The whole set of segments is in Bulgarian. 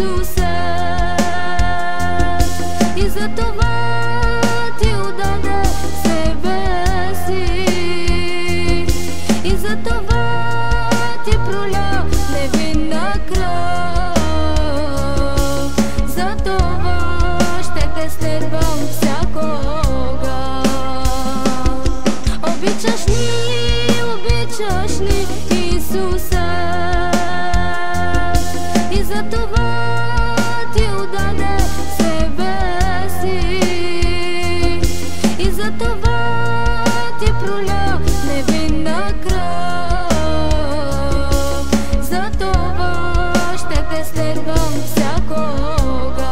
Исусе, и за това ти отдаде себе си, и за това ти проля невинна кръв. За това ще те следвам всякога. Обичаш ни, Исусе, и за това ти отдаде себе си, и за това ти проля невинна кръв. За това ще те следвам всякога.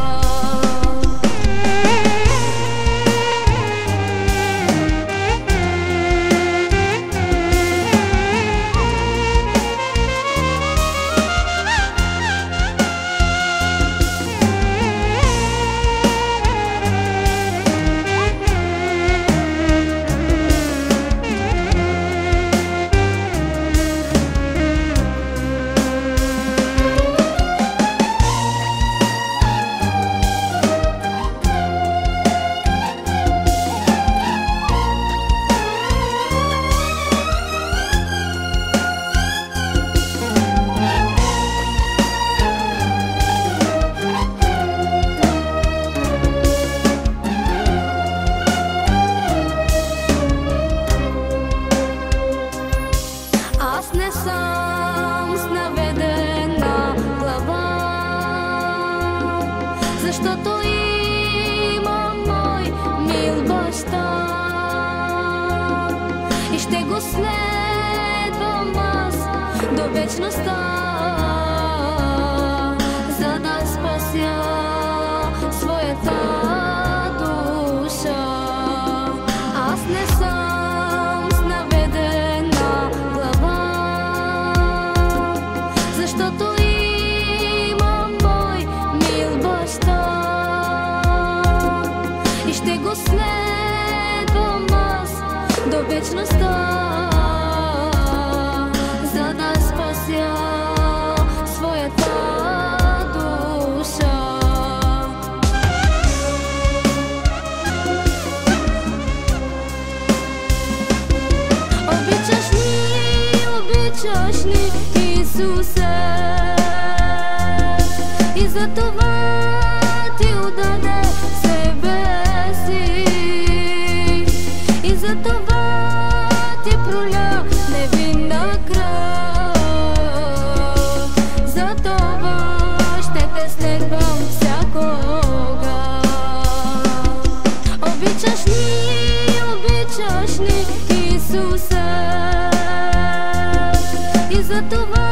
Аз не съм с наведена глава, защото имам мой мил баща и ще го следвам аз до вечността, за да спася своята душа. Аз не съм с наведена глава, защото имам мой мил баща и ще го следвам аз до вечността, за да спася своята душа. Обичаш ни, Исусе, и за това ти отдаде себе си, и за това ти проля невинна кръв. За това ще те следвам всякога. Обичаш ни, Исусе, и за това